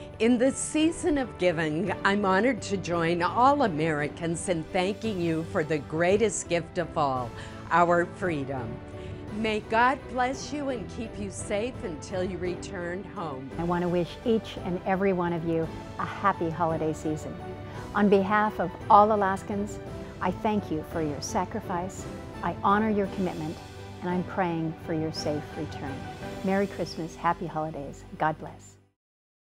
In the season of giving, I'm honored to join all Americans in thanking you for the greatest gift of all, our freedom. May God bless you and keep you safe until you return home. I want to wish each and every one of you a happy holiday season. On behalf of all Alaskans, I thank you for your sacrifice, I honor your commitment, and I'm praying for your safe return. Merry Christmas, happy holidays, God bless.